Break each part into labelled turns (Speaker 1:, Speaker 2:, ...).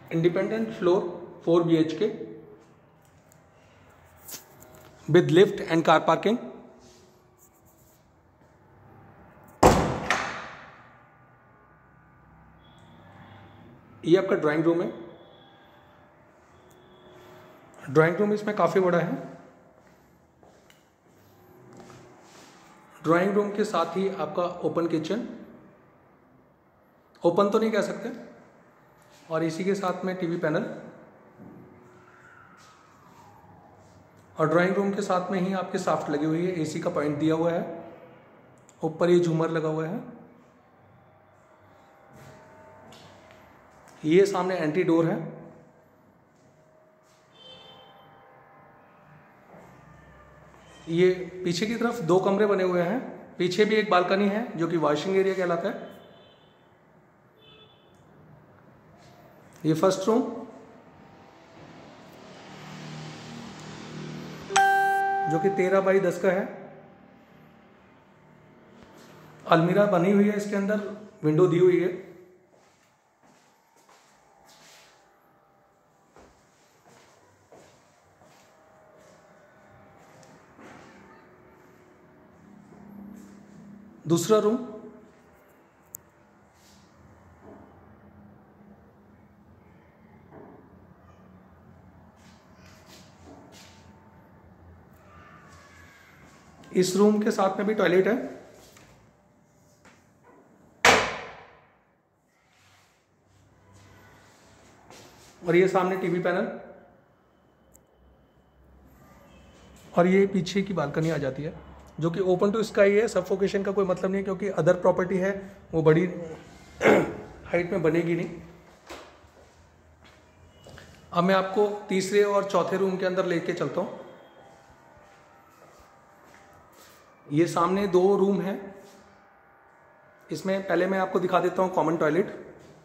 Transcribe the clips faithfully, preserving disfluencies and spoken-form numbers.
Speaker 1: Independent floor, four B H K with lift and car parking. ये आपका drawing room है। Drawing room इसमें काफ़ी बड़ा है। ड्राइंग रूम के साथ ही आपका ओपन किचन, ओपन तो नहीं कह सकते, और इसी के साथ में टीवी पैनल, और ड्राइंग रूम के साथ में ही आपके साफ्ट लगी हुई है, एसी का पॉइंट दिया हुआ है, ऊपर ये झूमर लगा हुआ है। ये सामने एंट्री डोर है। ये पीछे की तरफ दो कमरे बने हुए हैं, पीछे भी एक बालकनी है जो कि वॉशिंग एरिया कहलाता है। ये फर्स्ट रूम जो कि तेरह बाई दस का है। अलमीरा बनी हुई है, इसके अंदर विंडो दी हुई है। दूसरा रूम, इस रूम के साथ में भी टॉयलेट है। और ये सामने टीवी पैनल, और ये पीछे की बालकनी आ जाती है जो कि ओपन टू स्काई है। सफोकेशन का कोई मतलब नहीं है क्योंकि अदर प्रॉपर्टी है, वो बड़ी हाइट में बनेगी नहीं। अब मैं आपको तीसरे और चौथे रूम के अंदर लेके चलता हूँ। ये सामने दो रूम हैं। इसमें पहले मैं आपको दिखा देता हूँ कॉमन टॉयलेट।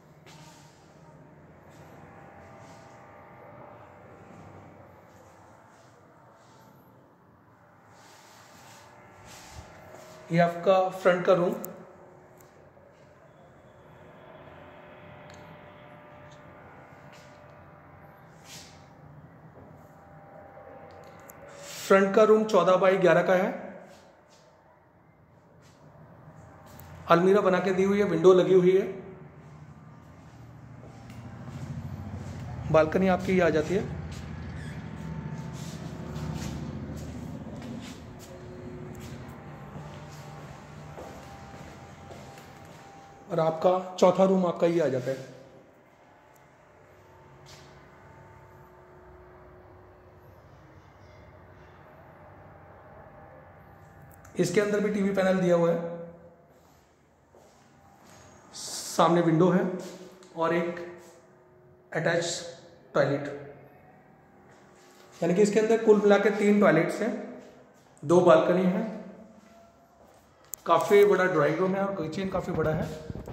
Speaker 1: ये आपका फ्रंट का रूम। फ्रंट का रूम चौदह बाई ग्यारह का है। अलमीरा बना के दी हुई है, विंडो लगी हुई है। बालकनी आपकी ये आ जाती है। और आपका चौथा रूम आपका ये आ जाता है। इसके अंदर भी टीवी पैनल दिया हुआ है। सामने विंडो है और एक अटैच टॉयलेट, यानी कि इसके अंदर कुल मिला के तीन टॉयलेट्स हैं, दो बालकनी है, काफ़ी बड़ा ड्राइंग रूम है और किचन काफ़ी बड़ा है।